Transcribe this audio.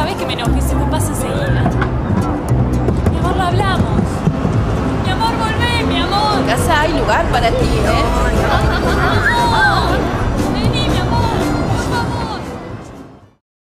sabés que me enojé, se me pasa enseguida. Mi amor, lo hablamos. Mi amor, volvé, mi amor. En casa hay lugar para ti, ¿eh? Amor.